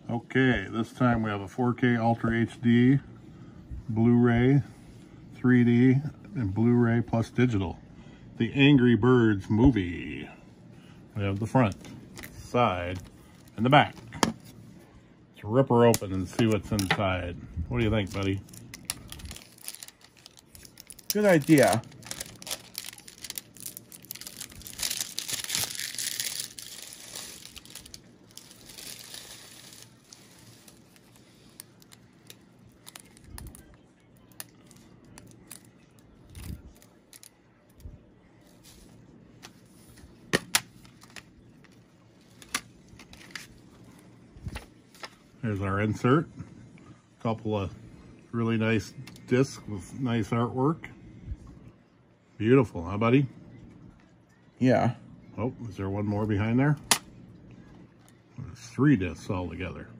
Okay, this time we have a 4K Ultra HD, Blu-ray, 3D, and Blu-ray plus digital. The Angry Birds movie. We have the front, side, and the back. Let's rip her open and see what's inside. What do you think, buddy? Good idea. There's our insert. A couple of really nice discs with nice artwork. Beautiful, huh, buddy? Yeah. Oh, is there one more behind there? There's 3 discs all together.